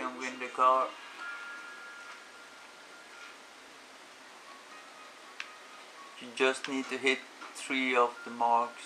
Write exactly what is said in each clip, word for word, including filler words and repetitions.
can win the car. You just need to hit three of the marks.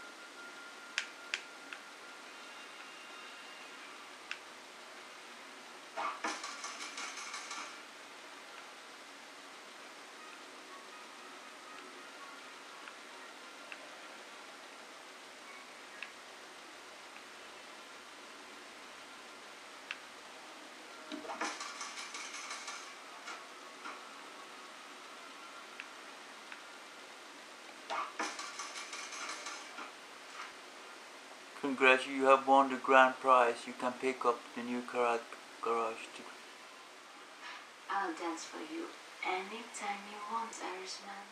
Congrats, you have won the grand prize. You can pick up the new car at garage too. I'll dance for you anytime you want, Irishman.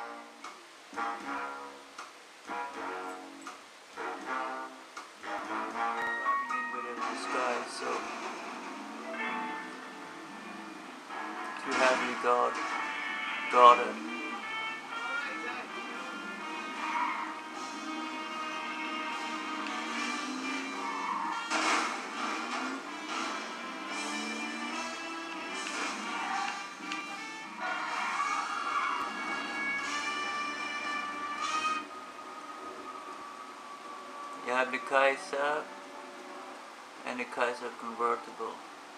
Driving in with the sky, so too heavily got got it. You have the Kaiser and the Kaiser convertible.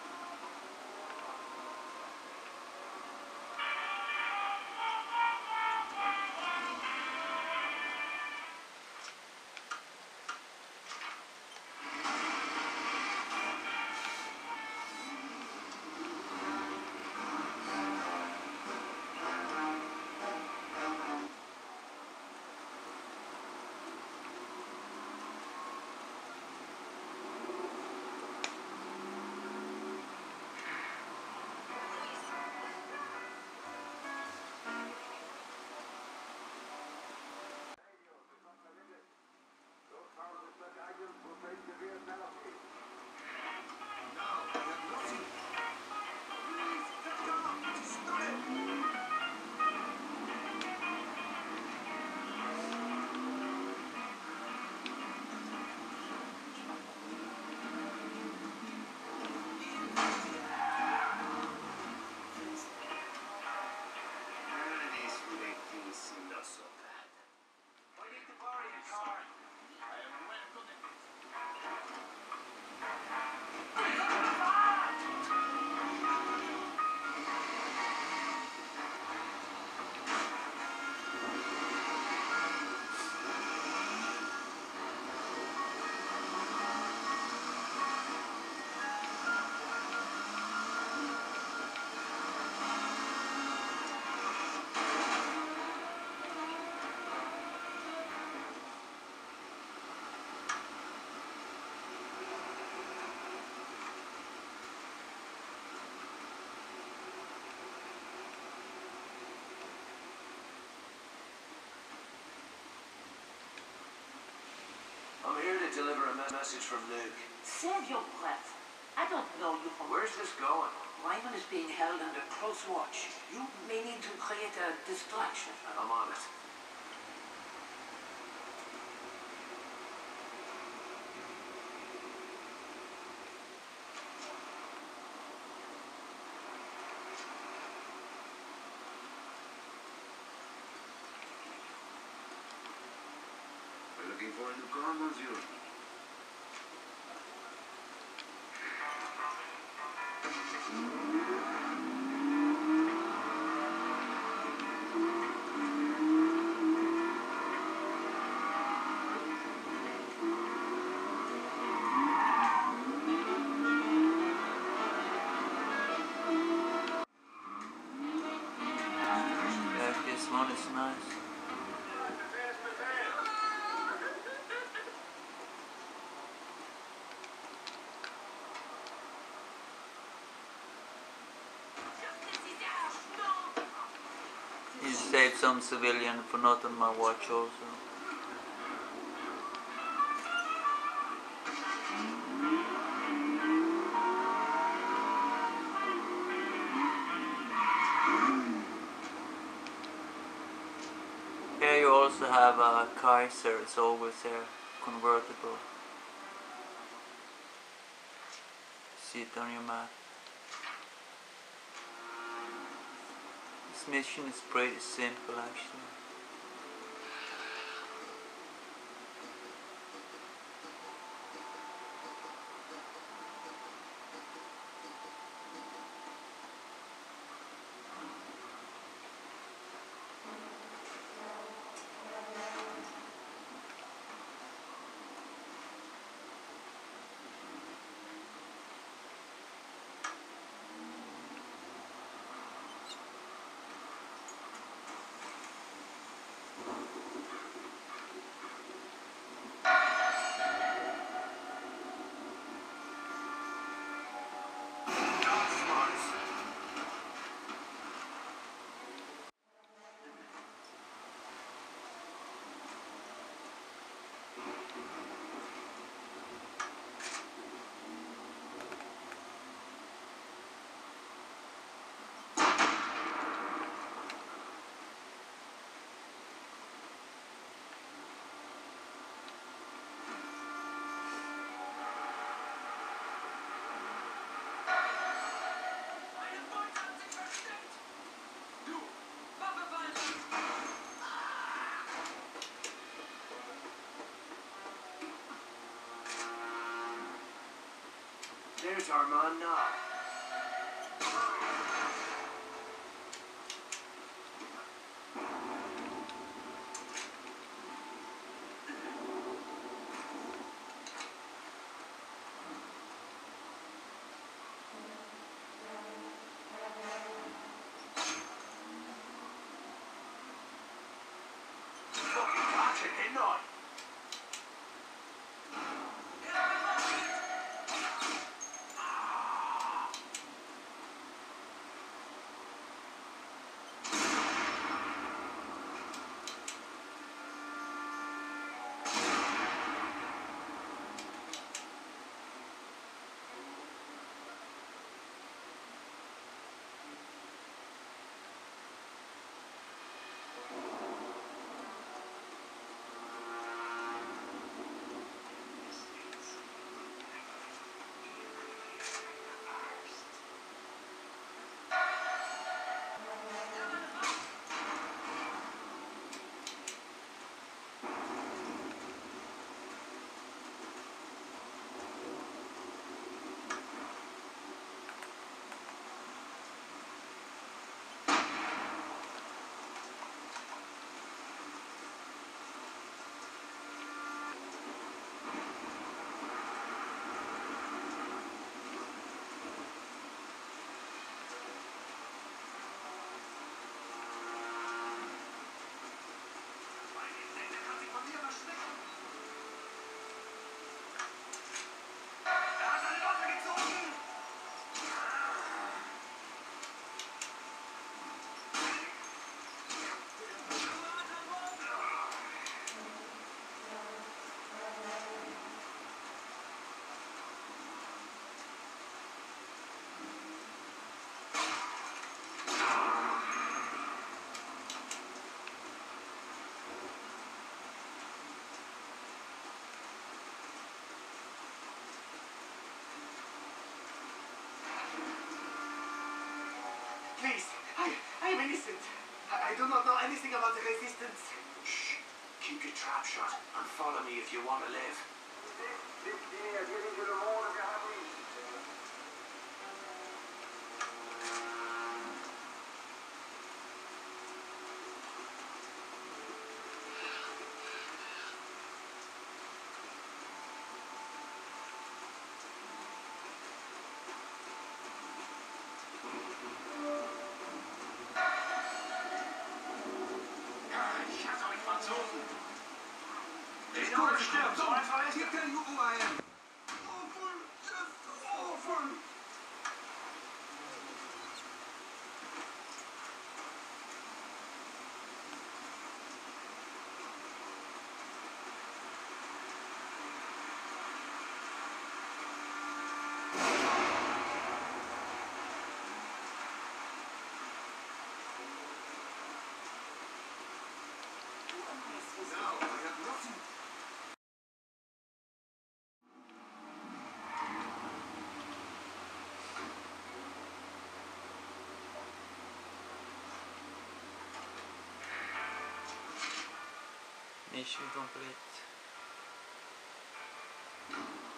I'm here to deliver a message from Luke. Save your breath. I don't know you from... Where's this going? Ryman is being held under close watch. You may need to create a distraction. I'm on it. We're looking for a new car, monsieur. Yeah, this one is nice. You saved some civilian for not on my watch also. Here you also have a Kaiser, it's always there, convertible. See it on your map. This mission is pretty simple actually. There's our man now. Fucking catch it, didn't I? Please, I, I am innocent. I, I do not know anything about the resistance. Shh. Keep your trap shut and follow me if you want to live. Ich komme gestirbt, so einfach ist. You tell you who I am. Awful, just awful. No, I have nothing. Mission complete.